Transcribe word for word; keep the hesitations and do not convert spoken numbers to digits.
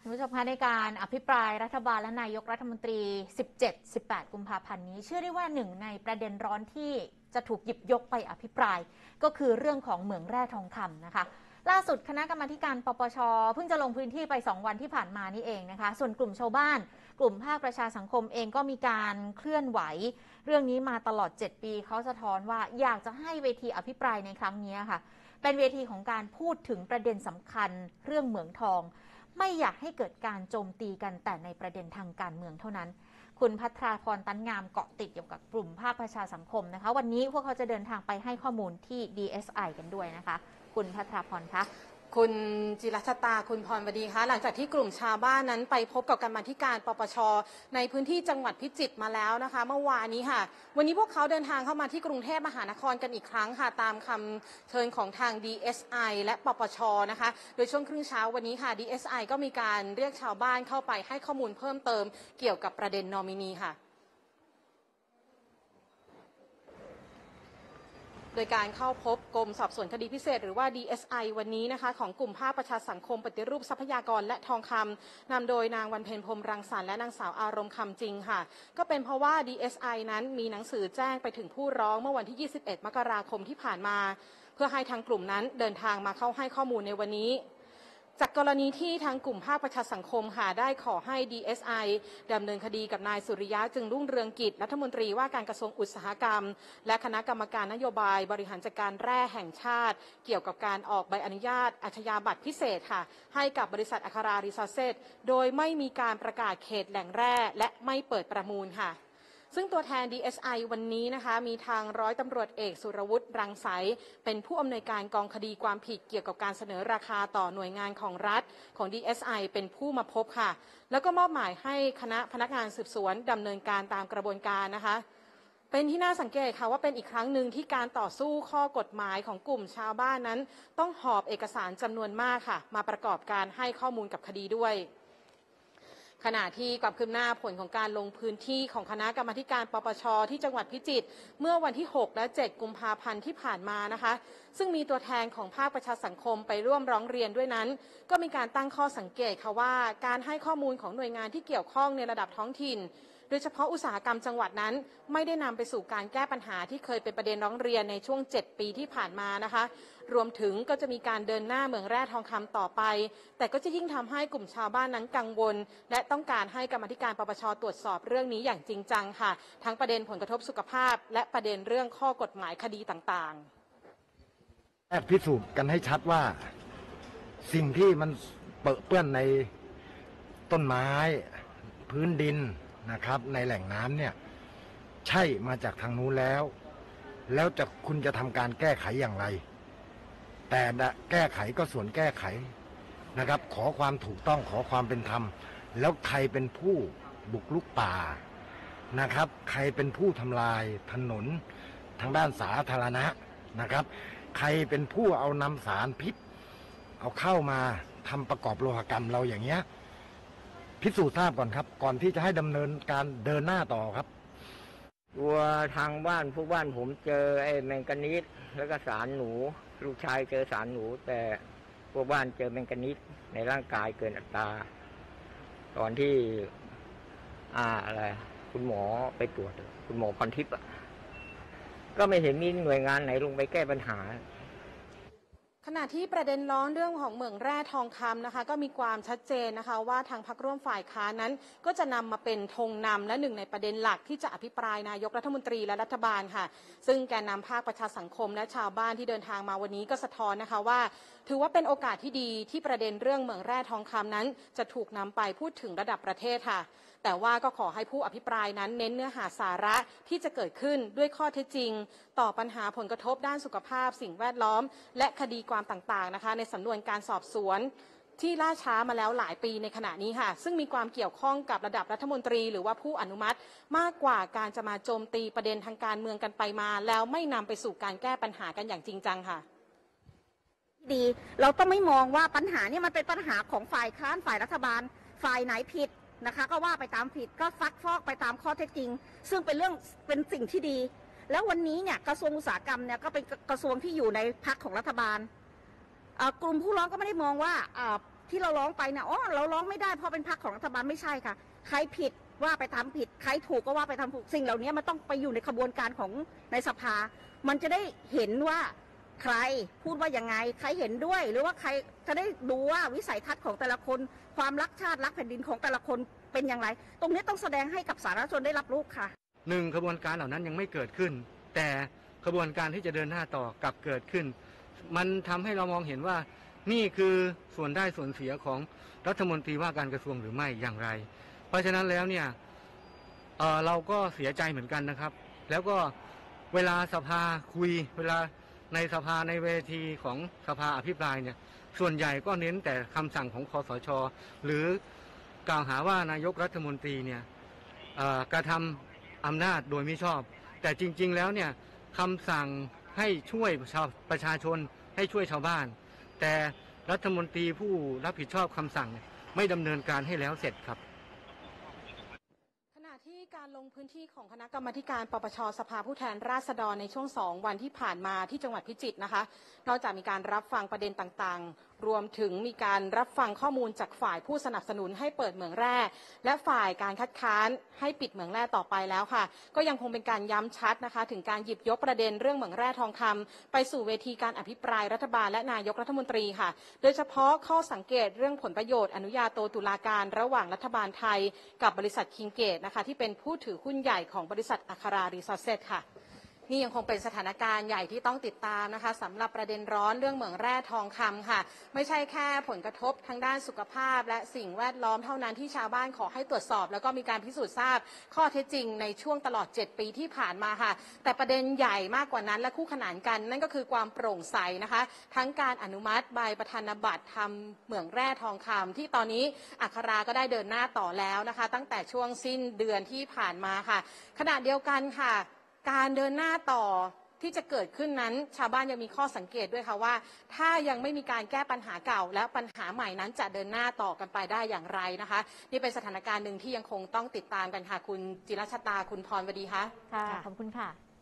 คุณผู้ชมคะในการอภิปรายรัฐบาลและนายกรัฐมนตรี สิบเจ็ด สิบแปด กุมภาพันธ์นี้เชื่อได้ว่าหนึ่งในประเด็นร้อนที่จะถูกหยิบยกไปอภิปรายก็คือเรื่องของเหมืองแร่ทองคำนะคะล่าสุดคณะกรรมาการปปช.เพิ่งจะลงพื้นที่ไปสองวันที่ผ่านมานี่เองนะคะส่วนกลุ่มชาวบ้านกลุ่มภาคประชาสังคมเองก็มีการเคลื่อนไหวเรื่องนี้มาตลอดเจ็ดปีเขาสะท้อนว่าอยากจะให้เวทีอภิปรายในครั้งนี้ค่ะเป็นเวทีของการพูดถึงประเด็นสำคัญเรื่องเหมืองทองไม่อยากให้เกิดการโจมตีกันแต่ในประเด็นทางการเมืองเท่านั้นคุณภัทราพรตันงามเกาะติดเกี่ยวกับกลุ่มภาคประชาสังคมนะคะวันนี้พวกเขาจะเดินทางไปให้ข้อมูลที่ ดี เอส ไอ กันด้วยนะคะคุณภัทราพรคะคุณจิรัชตาคุณพรวดีคะหลังจากที่กลุ่มชาวบ้านนั้นไปพบกับกรรมาธิการปปช.ในพื้นที่จังหวัดพิจิตรมาแล้วนะคะเมื่อวานนี้ค่ะวันนี้พวกเขาเดินทางเข้ามาที่กรุงเทพมหานครกันอีกครั้งค่ะตามคำเชิญของทาง ดี เอส ไอ และปปช.นะคะโดยช่วงครึ่งเช้าวันนี้ค่ะ ดี เอส ไอ ก็มีการเรียกชาวบ้านเข้าไปให้ข้อมูลเพิ่มเติมเกี่ยวกับประเด็นนอมินีค่ะโดยการเข้าพบกรมสอบสวนคดีพิเศษหรือว่า ดี เอส ไอ วันนี้นะคะของกลุ่มภาคประชาสังคมปฏิรูปทรัพยากรและทองคำนำโดยนางวันเพ็ญพรหมรังสรรค์และนางสาวอารมณ์คำจริงค่ะก็เป็นเพราะว่า ดี เอส ไอ นั้นมีหนังสือแจ้งไปถึงผู้ร้องเมื่อวันที่ยี่สิบเอ็ดมกราคมที่ผ่านมาเพื่อให้ทางกลุ่มนั้นเดินทางมาเข้าให้ข้อมูลในวันนี้จากกรณีที่ทางกลุ่มภาคประชาสังคมค่ะได้ขอให้ ดี เอส ไอ ดำเนินคดีกับนายสุริยะจึงรุ่งเรืองกิจรัฐมนตรีว่าการกระทรวงอุตสาหกรรมและคณะกรรมการนโยบายบริหารจัดการแร่แห่งชาติเกี่ยวกับการออกใบอนุญาตอาชญาบัตรพิเศษค่ะให้กับบริษัทอัครารีซอร์เซสโดยไม่มีการประกาศเขตแหล่งแร่และไม่เปิดประมูลค่ะซึ่งตัวแทน ดี เอส ไอ วันนี้นะคะมีทางร้อยตำรวจเอกสุรวุฒิรังสรรค์เป็นผู้อำนวยการกองคดีความผิดเกี่ยวกับการเสนอราคาต่อหน่วยงานของรัฐของ ดี เอส ไอ เป็นผู้มาพบค่ะแล้วก็มอบหมายให้คณะพนักงานสืบสวนดำเนินการตามกระบวนการนะคะเป็นที่น่าสังเกตค่ะว่าเป็นอีกครั้งหนึ่งที่การต่อสู้ข้อกฎหมายของกลุ่มชาวบ้านนั้นต้องหอบเอกสารจำนวนมากค่ะมาประกอบการให้ข้อมูลกับคดีด้วยขณะที่ความคืบหน้าผลของการลงพื้นที่ของคณะกรรมาการปปช.ที่จังหวัดพิจิตรเมื่อวันที่หกและเจ็ดกุมภาพันธ์ที่ผ่านมานะคะซึ่งมีตัวแทนของภาคประชาสังคมไปร่วมร้องเรียนด้วยนั้นก็มีการตั้งข้อสังเกตค่ะว่าการให้ข้อมูลของหน่วยงานที่เกี่ยวข้องในระดับท้องถิ่นโดยเฉพาะอุตสาหกรรมจังหวัดนั้นไม่ได้นำไปสู่การแก้ปัญหาที่เคยเป็นประเด็นร้องเรียนในช่วงเจ็ดปีที่ผ่านมานะคะรวมถึงก็จะมีการเดินหน้าเหมืองแร่ทองคำต่อไปแต่ก็จะยิ่งทำให้กลุ่มชาวบ้านนั้นกังวลและต้องการให้กรรมาธิการปปช.ตรวจสอบเรื่องนี้อย่างจริงจังค่ะทั้งประเด็นผลกระทบสุขภาพและประเด็นเรื่องข้อกฎหมายคดีต่างๆแอบพิสูจน์กันให้ชัดว่าสิ่งที่มันเปื้อนเปื้อนในต้นไม้พื้นดินนะครับในแหล่งน้ำเนี่ยใช่มาจากทางนู้นแล้วแล้วจะคุณจะทำการแก้ไขอย่างไรแต่แก้ไขก็ส่วนแก้ไขนะครับขอความถูกต้องขอความเป็นธรรมแล้วใครเป็นผู้บุกรุกป่านะครับใครเป็นผู้ทำลายถนนทางด้านสาธารณะนะครับใครเป็นผู้เอานำสารพิษเอาเข้ามาทำประกอบโลหกรรมเราอย่างเงี้ยพิสูจน์ทราบก่อนครับก่อนที่จะให้ดำเนินการเดินหน้าต่อครับตัวทางบ้านผู้บ้านผมเจอไอ้แมงกานีสแล้วก็สารหนูลูกชายเจอสารหนูแต่พวกบ้านเจอแมงกานีสในร่างกายเกินอัตราตอนที่อ่าอะไรคุณหมอไปตรวจคุณหมอพรทิพย์ก็ไม่เห็นมีหน่วยงานไหนลงไปแก้ปัญหาขณะที่ประเด็นร้อนเรื่องของเหมืองแร่ทองคำนะคะก็มีความชัดเจนนะคะว่าทางพรรคร่วมฝ่ายค้านนั้นก็จะนำมาเป็นธงนำและหนึ่งในประเด็นหลักที่จะอภิปรายนายกรัฐมนตรีและรัฐบาลค่ะซึ่งแกนนำภาคประชาสังคมและชาวบ้านที่เดินทางมาวันนี้ก็สะท้อนนะคะว่าถือว่าเป็นโอกาสที่ดีที่ประเด็นเรื่องเหมืองแร่ทองคำนั้นจะถูกนำไปพูดถึงระดับประเทศค่ะแต่ว่าก็ขอให้ผู้อภิปรายนั้นเน้นเนื้อหาสาระที่จะเกิดขึ้นด้วยข้อเท็จจริงต่อปัญหาผลกระทบด้านสุขภาพสิ่งแวดล้อมและคดีความต่างๆนะคะในสำนวนการสอบสวนที่ล่าช้ามาแล้วหลายปีในขณะนี้ค่ะซึ่งมีความเกี่ยวข้องกับระดับรัฐมนตรีหรือว่าผู้อนุมัติมากกว่าการจะมาโจมตีประเด็นทางการเมืองกันไปมาแล้วไม่นำไปสู่การแก้ปัญหากันอย่างจริงจังค่ะดีเราต้องไม่มองว่าปัญหาเนี่ยมันเป็นปัญหาของฝ่ายค้านฝ่ายรัฐบาลฝ่ายไหนผิดนะคะก็ว่าไปตามผิดก็ซักฟอกไปตามข้อเท็จจริงซึ่งเป็นเรื่องเป็นสิ่งที่ดีแล้ววันนี้เนี่ยกระทรวงอุตสาหกรรมเนี่ยก็เป็นกระทรวงที่อยู่ในพรรคของรัฐบาลกลุ่มผู้ร้องก็ไม่ได้มองว่าที่เราร้องไปเนี่ยอ๋อเราร้องไม่ได้เพราะเป็นพรรคของรัฐบาลไม่ใช่ค่ะใครผิดว่าไปทำผิดใครถูกก็ว่าไปทำถูกสิ่งเหล่านี้มันต้องไปอยู่ในขบวนการของในสภามันจะได้เห็นว่าใครพูดว่ายังไงใครเห็นด้วยหรือว่าใครจะได้ดูว่าวิสัยทัศน์ของแต่ละคนความรักชาติรักแผ่นดินของแต่ละคนเป็นอย่างไรตรงนี้ต้องแสดงให้กับสาธารณชนได้รับรู้ค่ะหนึ่งขบวนการเหล่านั้นยังไม่เกิดขึ้นแต่ขบวนการที่จะเดินหน้าต่อกลับเกิดขึ้นมันทำให้เรามองเห็นว่านี่คือส่วนได้ส่วนเสียของรัฐมนตรีว่าการกระทรวงหรือไม่อย่างไรเพราะฉะนั้นแล้วเนี่ย เอ่อ เราก็เสียใจเหมือนกันนะครับแล้วก็เวลาสภาคุยเวลาในสภาในเวทีของสภาอภิปรายเนี่ยส่วนใหญ่ก็เน้นแต่คำสั่งของคสช.หรือกล่าวหาว่านายกรัฐมนตรีเนี่ยกระทำอำนาจโดยมิชอบแต่จริงๆแล้วเนี่ยคำสั่งให้ช่วยชาวประชาชนให้ช่วยชาวบ้านแต่รัฐมนตรีผู้รับผิดชอบคำสั่งไม่ดำเนินการให้แล้วเสร็จครับขณะที่การลงพื้นที่ของคณะกรรมาการปปช.สภาผู้แทนราษฎรในช่วงสองวันที่ผ่านมาที่จังหวัดพิจิตรนะคะนอกจากมีการรับฟังประเด็นต่างๆรวมถึงมีการรับฟังข้อมูลจากฝ่ายผู้สนับสนุนให้เปิดเหมืองแร่และฝ่ายการคัดค้านให้ปิดเหมืองแร่ต่อไปแล้วค่ะก็ยังคงเป็นการย้ำชัดนะคะถึงการหยิบยกประเด็นเรื่องเหมืองแร่ทองคำไปสู่เวทีการอภิปรายรัฐบาลและนายกรัฐมนตรีค่ะโดยเฉพาะข้อสังเกตเรื่องผลประโยชน์อนุญาโตตุลาการระหว่างรัฐบาลไทยกับบริษัทคิงเกตนะคะที่เป็นผู้ถือหุ้นใหญ่ของบริษัทอัครารีซอสเซสค่ะนี่ยังคงเป็นสถานการณ์ใหญ่ที่ต้องติดตามนะคะสำหรับประเด็นร้อนเรื่องเหมืองแร่ทองคำค่ะไม่ใช่แค่ผลกระทบทางด้านสุขภาพและสิ่งแวดล้อมเท่านั้นที่ชาวบ้านขอให้ตรวจสอบแล้วก็มีการพิสูจน์ทราบข้อเท็จจริงในช่วงตลอดเจ็ดปีที่ผ่านมาค่ะแต่ประเด็นใหญ่มากกว่านั้นและคู่ขนานกันนั่นก็คือความโปร่งใสนะคะทั้งการอนุมัติใบประธานบัตรทำเหมืองแร่ทองคำที่ตอนนี้อัคราก็ได้เดินหน้าต่อแล้วนะคะตั้งแต่ช่วงสิ้นเดือนที่ผ่านมาค่ะขณะเดียวกันค่ะการเดินหน้าต่อที่จะเกิดขึ้นนั้นชาวบ้านยังมีข้อสังเกตด้วยค่ะว่าถ้ายังไม่มีการแก้ปัญหาเก่าและปัญหาใหม่นั้นจะเดินหน้าต่อกันไปได้อย่างไรนะคะนี่เป็นสถานการณ์หนึ่งที่ยังคงต้องติดตามกันค่ะคุณจิรชตาคุณพรวดีค่ะค่ะขอบคุณค่ะ